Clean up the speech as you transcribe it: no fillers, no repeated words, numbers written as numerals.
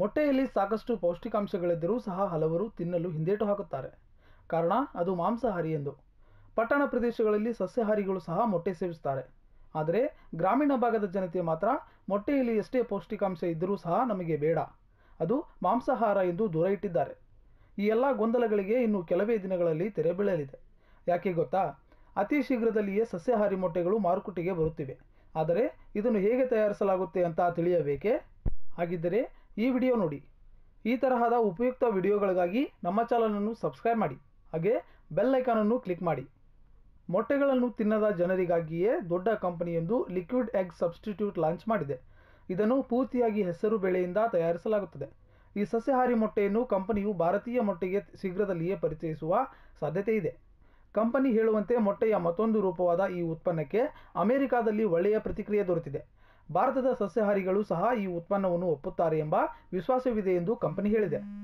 ಮೊಟ್ಟೆಯಲ್ಲಿ ಸಾಕಷ್ಟು ಪೌಷ್ಟಿಕಾಂಶಗಳಿದ್ದರೂ ಸಹ ಹಲವರು ತಿನ್ನಲು ಹಿಂದೇಟು ಹಾಕುತ್ತಾರೆ. ಕಾರಣ ಅದು ಮಾಂಸಾಹಾರಿ ಎಂದು. ಪಟ್ಟಣ ಪ್ರದೇಶಗಳಲ್ಲಿ ಸಸ್ಯಾಹಾರಿಗಳು ಸಹ ಮೊಟ್ಟೆ ಸೇವಿಸುತ್ತಾರೆ. ಆದರೆ ಗ್ರಾಮೀಣ ಭಾಗದ ಜನತೆ ಮಾತ್ರ ಮೊಟ್ಟೆಯಲ್ಲಿ ಎಷ್ಟೇ ಪೌಷ್ಟಿಕಾಂಶ ಇದ್ದರೂ ಸಹ ನಮಗೆ ಬೇಡ, ಅದು ಮಾಂಸಾಹಾರ ಎಂದು ದೂರ ಇಟ್ಟಿದ್ದಾರೆ. ಈ ಎಲ್ಲ ಗೊಂದಲಗಳಿಗೆ ಇನ್ನು ಕೆಲವೇ ದಿನಗಳಲ್ಲಿ ತೆರೆ ಬೀಳಲಿದೆ. ಯಾಕೆ ಗೊತ್ತಾ? ಅತಿ ಶೀಘ್ರದಲ್ಲಿಯೇ ಸಸ್ಯಾಹಾರಿ ಮೊಟ್ಟೆಗಳು ಮಾರುಕಟ್ಟೆಗೆ ಬರುತ್ತಿವೆ. ಆದರೆ ಇದನ್ನು ಹೇಗೆ ತಯಾರಿಸಲಾಗುತ್ತೆ ಅಂತ ತಿಳಿಯಬೇಕೇ? ಹಾಗಿದ್ದರೆ ಈ ವಿಡಿಯೋ ನೋಡಿ. ಈ ತರಹದ ಉಪಯುಕ್ತ ವಿಡಿಯೋಗಳಿಗಾಗಿ ನಮ್ಮ ಚಾನಲನ್ನು ಸಬ್ಸ್ಕ್ರೈಬ್ ಮಾಡಿ, ಹಾಗೆ ಬೆಲ್ ಐಕಾನನ್ನು ಕ್ಲಿಕ್ ಮಾಡಿ. ಮೊಟ್ಟೆಗಳನ್ನು ತಿನ್ನದ ಜನರಿಗಾಗಿಯೇ ದೊಡ್ಡ ಕಂಪನಿಯೊಂದು ಲಿಕ್ವಿಡ್ ಎಗ್ ಸಬ್ಸ್ಟಿಟ್ಯೂಟ್ ಲಾಂಚ್ ಮಾಡಿದೆ. ಇದನ್ನು ಪೂರ್ತಿಯಾಗಿ ಹೆಸರು ಬೇಳೆಯಿಂದ ತಯಾರಿಸಲಾಗುತ್ತದೆ. ಈ ಸಸ್ಯಾಹಾರಿ ಮೊಟ್ಟೆಯನ್ನು ಕಂಪನಿಯು ಭಾರತೀಯ ಮೊಟ್ಟೆಗೆ ಶೀಘ್ರದಲ್ಲಿಯೇ ಪರಿಚಯಿಸುವ ಸಾಧ್ಯತೆ ಇದೆ. ಕಂಪನಿ ಹೇಳುವಂತೆ ಮೊಟ್ಟೆಯ ಮತ್ತೊಂದು ರೂಪವಾದ ಈ ಉತ್ಪನ್ನಕ್ಕೆ ಅಮೆರಿಕಾದಲ್ಲಿ ಒಳ್ಳೆಯ ಪ್ರತಿಕ್ರಿಯೆ ದೊರೆತಿದೆ. ಭಾರತದ ಸಸ್ಯಾಹಾರಿಗಳು ಸಹ ಈ ಉತ್ಪನ್ನವನ್ನು ಒಪ್ಪುತ್ತಾರೆ ಎಂಬ ವಿಶ್ವಾಸವಿದೆ ಎಂದು ಕಂಪನಿ ಹೇಳಿದೆ.